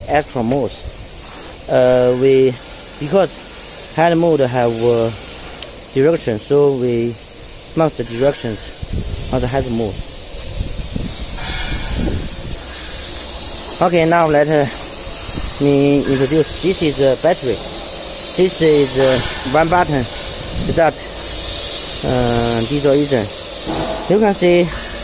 extra modes. Because hand mode have direction, so we mark the directions on the hand mode. Okay, now let me introduce. This is the battery. This is one button start diesel engine. You can see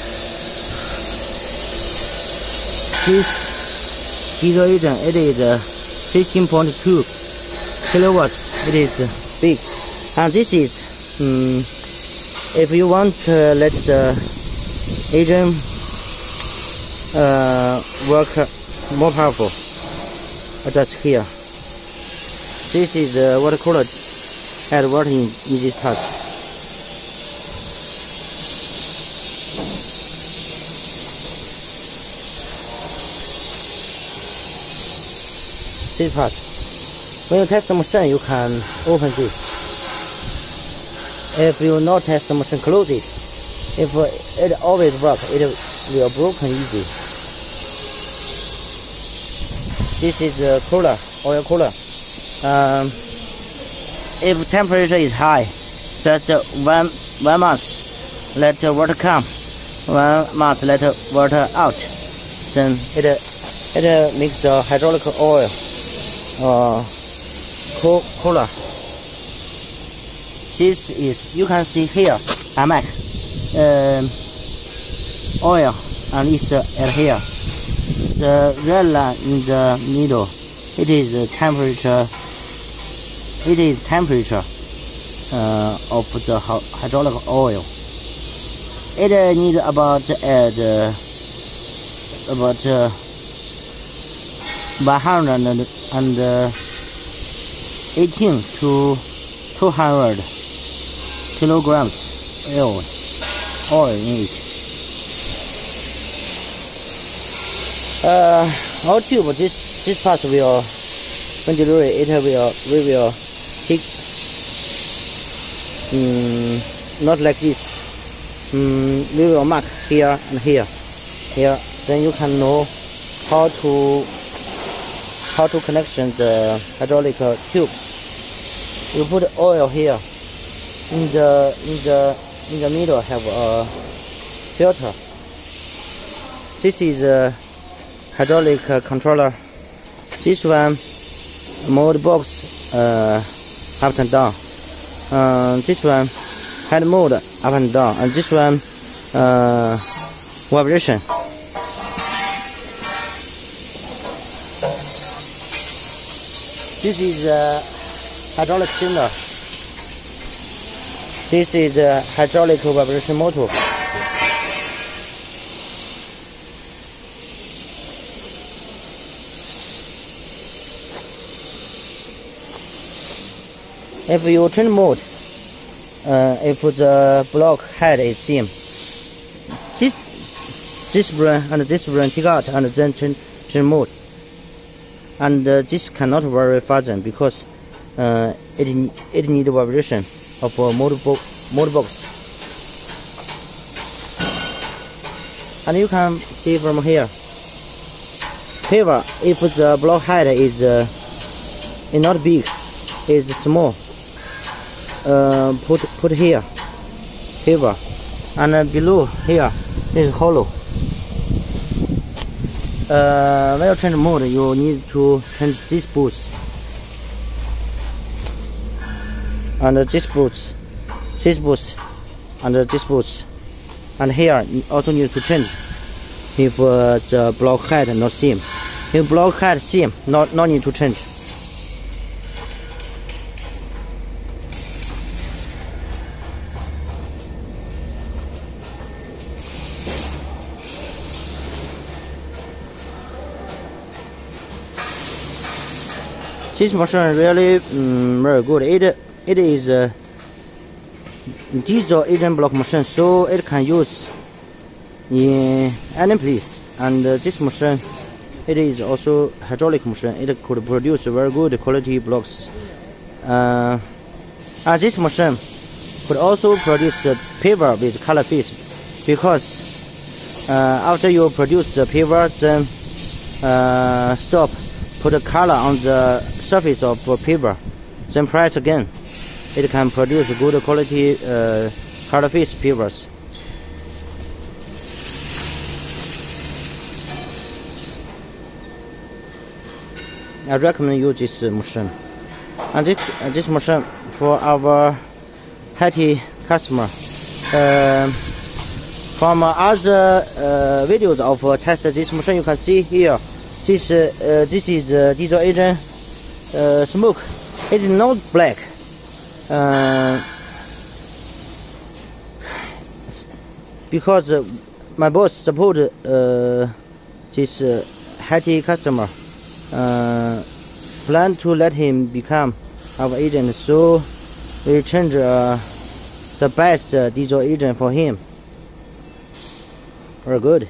this diesel engine. It is 15.2 kilowatts. It is big, and this is if you want to let the engine work more powerful, adjust here. This is water cooler. Add water in this part. This part. When you test the machine, you can open this. If you not test the machine, close it. If it always works, it will broken easy. This is a cooler, oil cooler. If temperature is high, just one month let water come, 1 month let water out. Then it makes the hydraulic oil cooler. This is, you can see here, AMAC oil, and it's at here. The red line in the middle, it is temperature. It is temperature of the hydraulic oil. It needs about 118 to 200 kilograms oil in it. Our tube, this part will, when delivery, we will take not like this. We will mark here and here. Then you can know how to connect the hydraulic tubes. You put oil here. In the middle have a filter. This is a hydraulic controller. This one mode box up and down. This one hand mode up and down, and this one vibration. This is a hydraulic cylinder. This is a hydraulic vibration motor. If you change mode, if the block head is same, this spring and this spring take out and then change mode. And this cannot vary further because it needs vibration of a motor box. And you can see from here. However, if the block head is not big, is small, put here, and below here is hollow. When you change mode, you need to change these boots and these boots, and these boots, and here you also need to change if the block head not same. If block head same, not need to change. This machine really very good. It is a diesel engine block machine, so it can use in any place. And this machine, it is also hydraulic machine. It could produce very good quality blocks. And this machine could also produce paver with color face, because after you produce the paver, then stop put a color on the surface of paper, then press again. It can produce good quality color face papers. I recommend you this machine. And this machine for our Haiti customer. From other videos of test this machine, you can see here. This is diesel engine smoke. It is not black. Because my boss support this Haiti customer. Plan to let him become our agent, so we change the best diesel agent for him. Very good.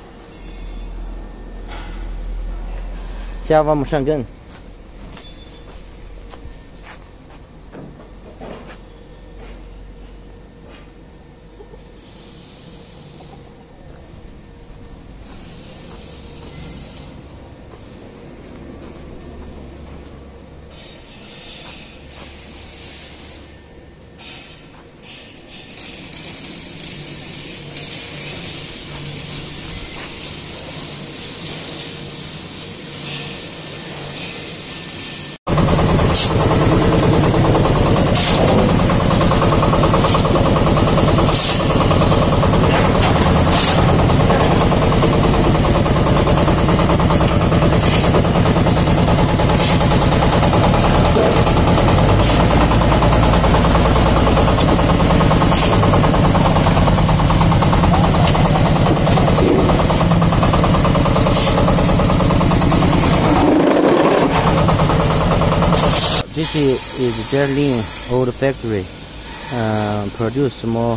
下方我们上根。This is their lean old factory. Produce more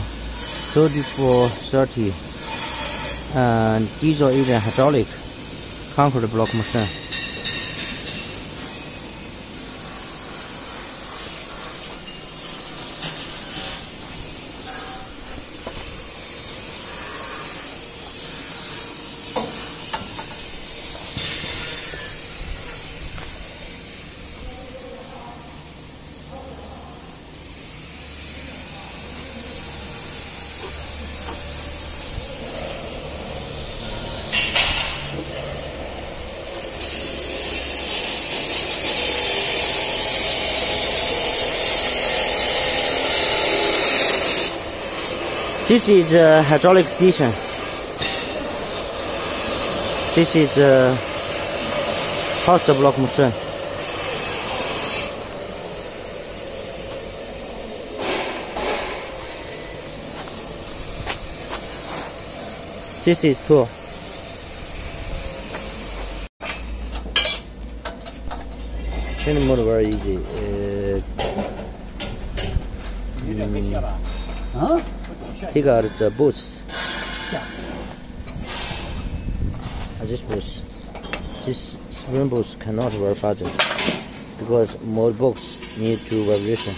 3430 diesel engine hydraulic concrete block machine. This is a hydraulic station. This is a host block machine. This is tool. Change mode very easy. Take out the boots. This boots. This spring boots cannot wear fasten because more books need to vibration.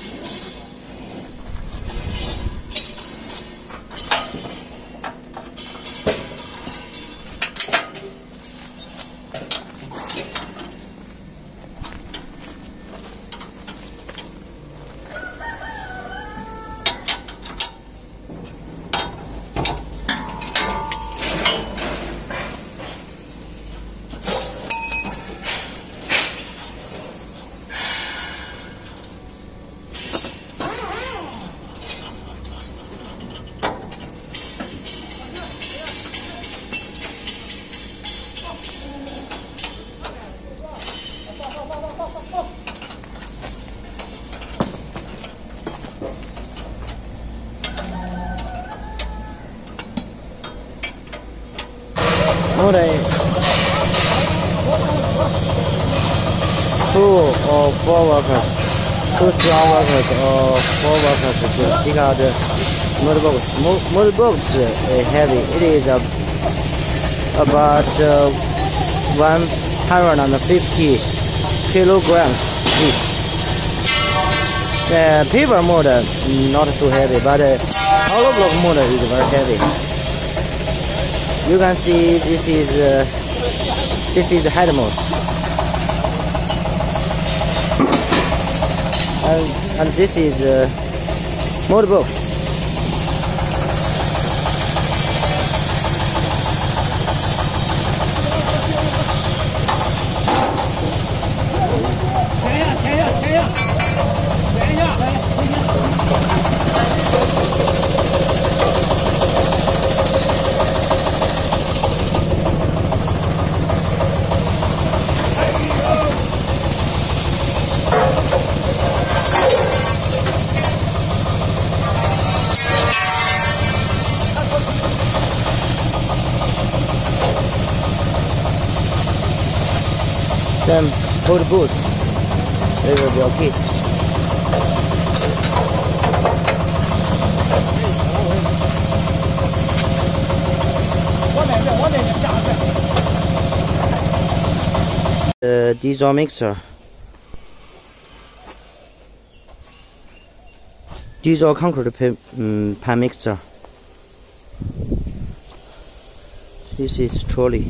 Two or four workers, 2 strong workers or 4 workers to take out the motorbox. Motorbox is heavy. It is about 150 kilograms each. The paper motor not too heavy, but hollow block motor is very heavy. You can see this is the head mode. and this is mold box. Then hold the boots. It will be okay. The diesel mixer. Diesel concrete pan mixer. This is trolley.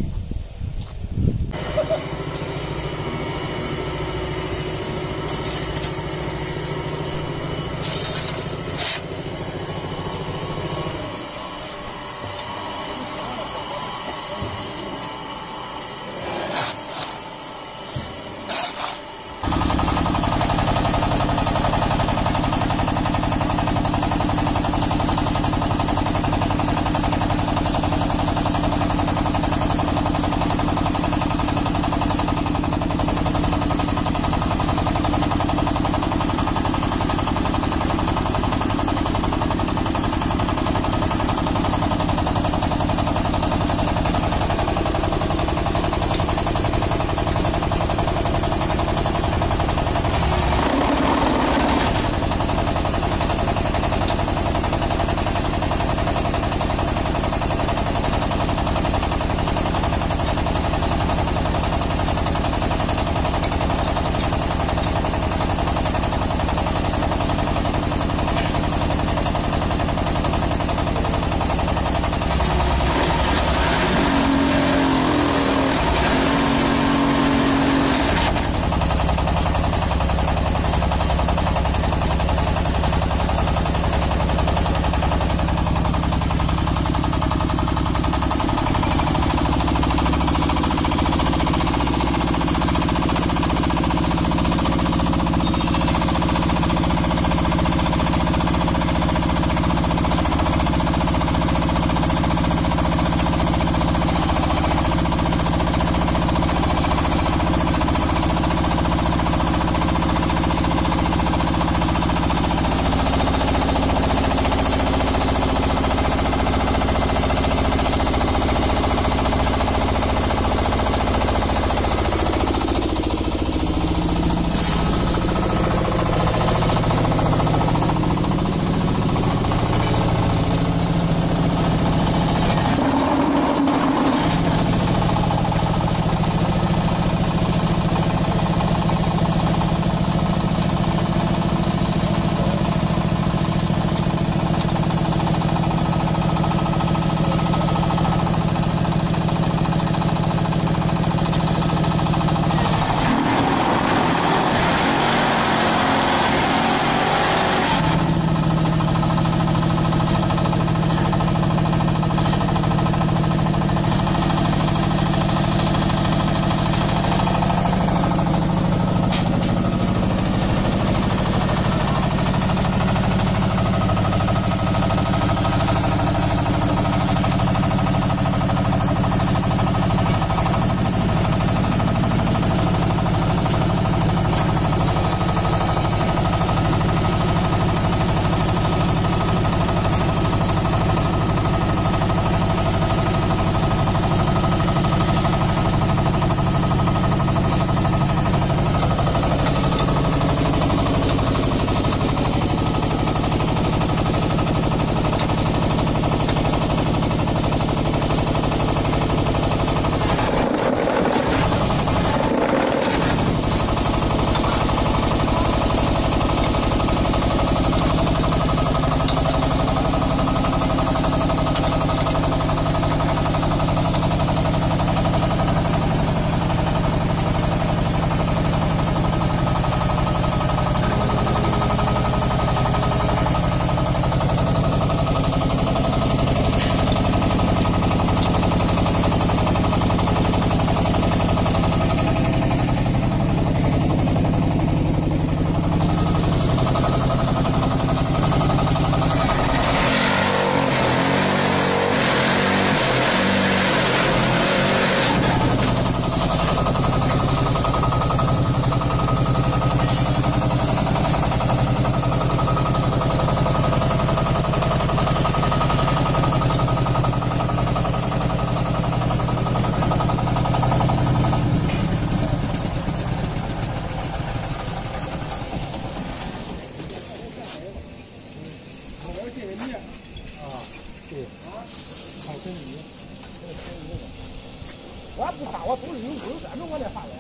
我不发，我都是有单子我才发的呀。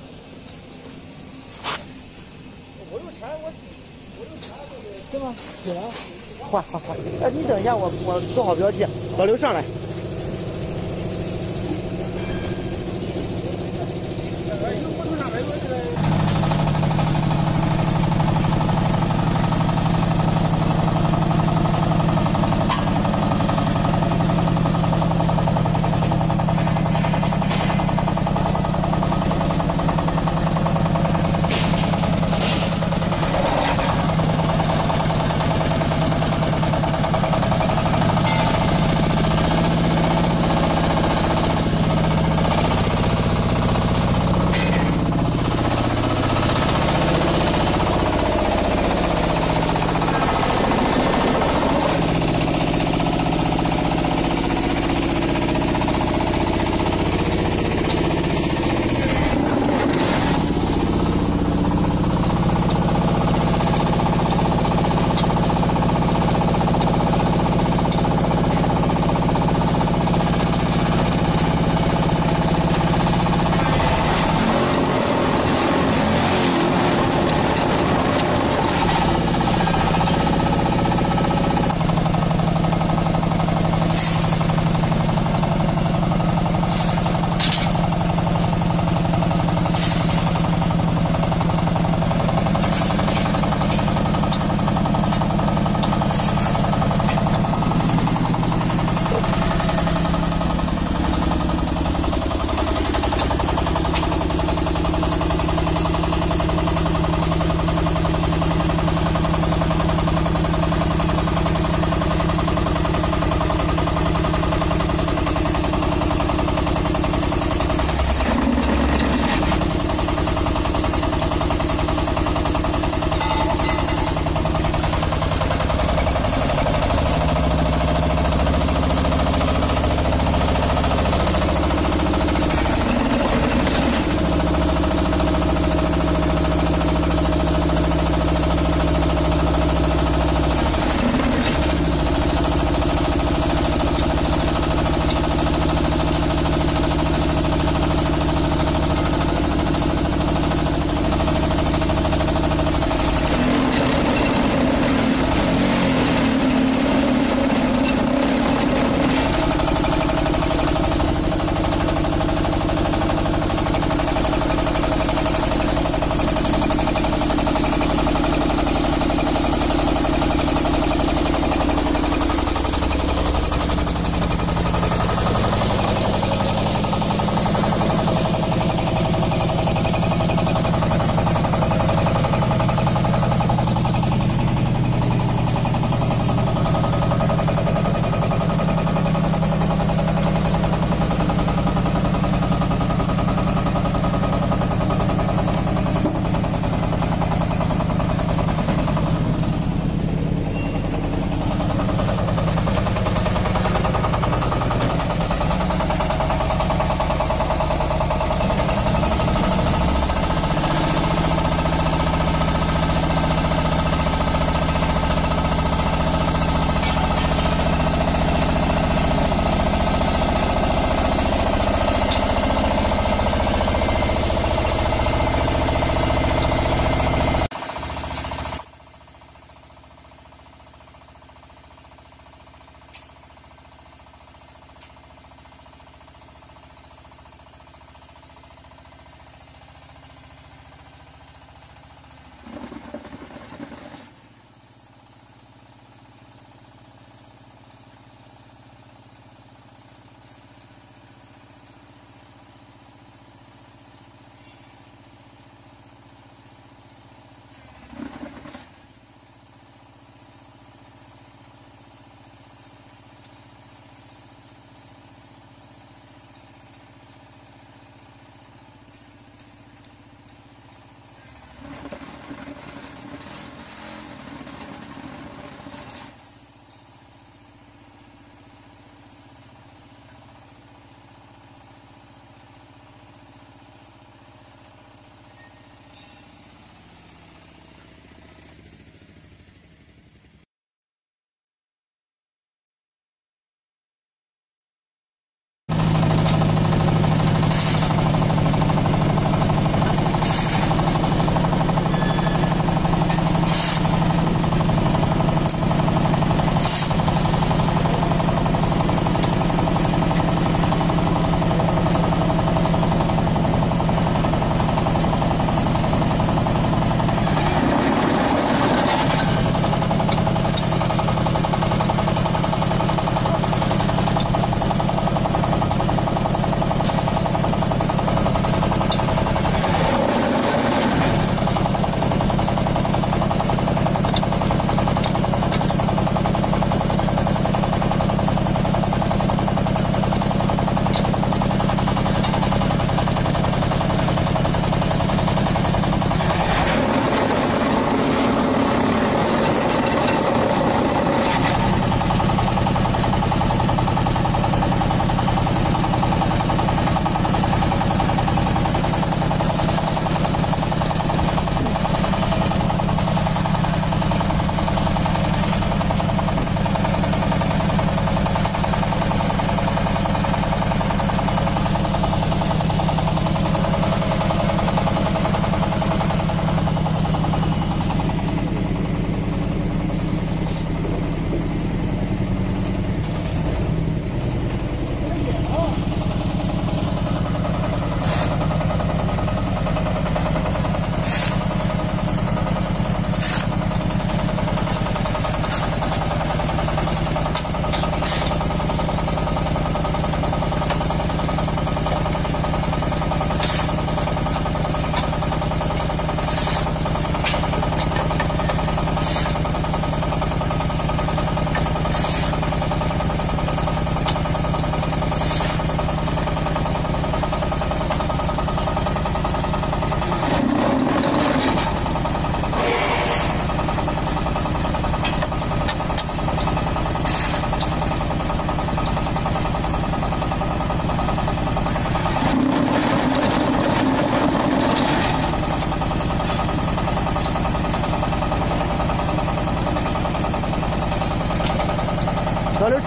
我有钱，我有钱就是行吗？行啊。 换。你等一下，我做好标记，导流上来。 有火车上面有这个。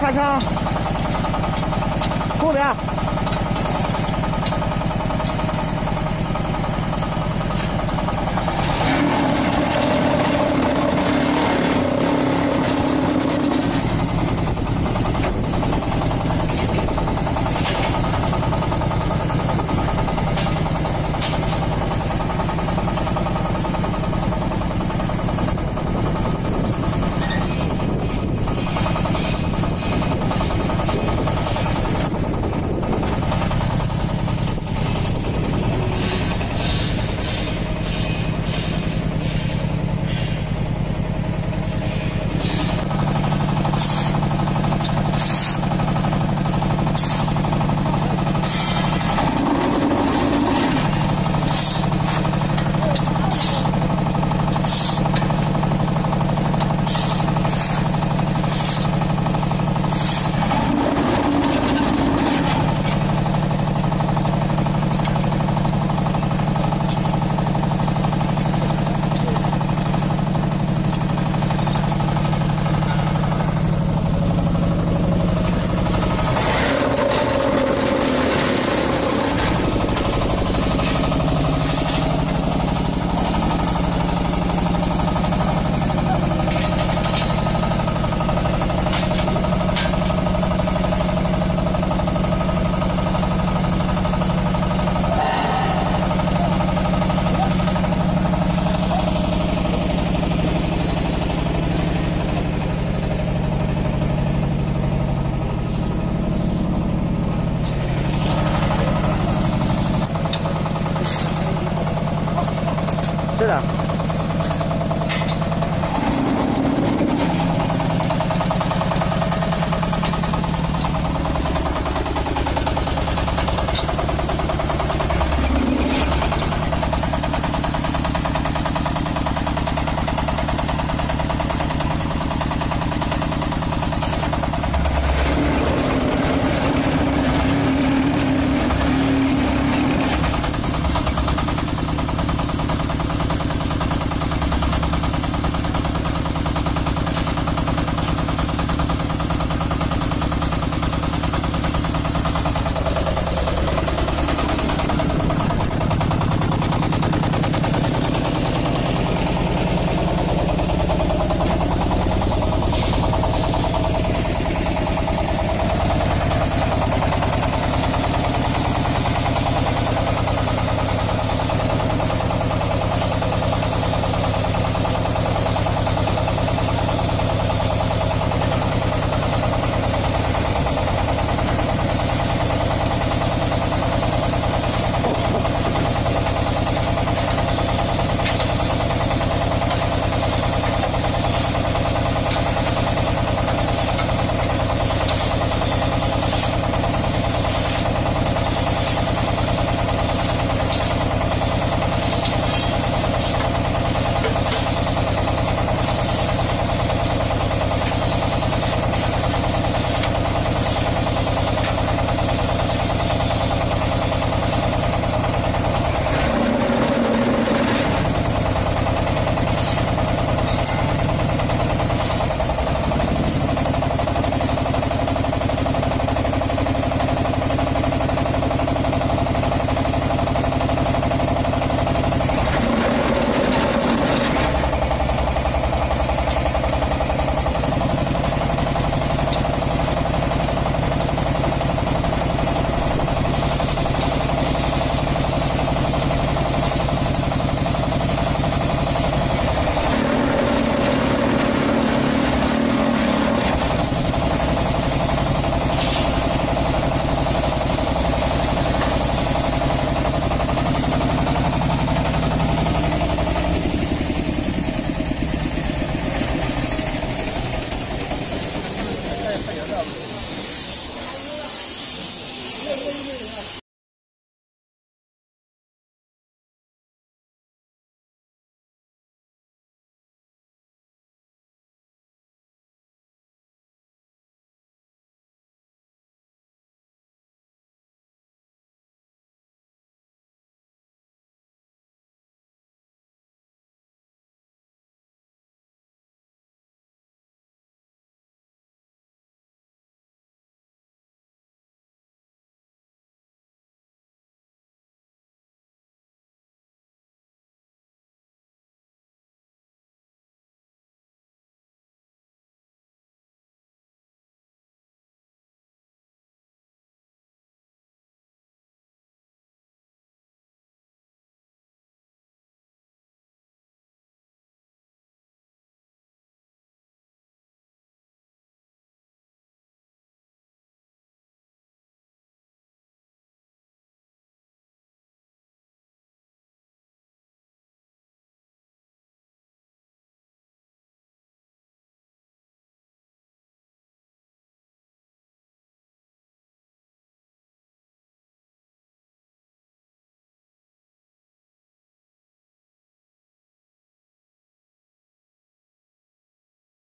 马上，后边。是的。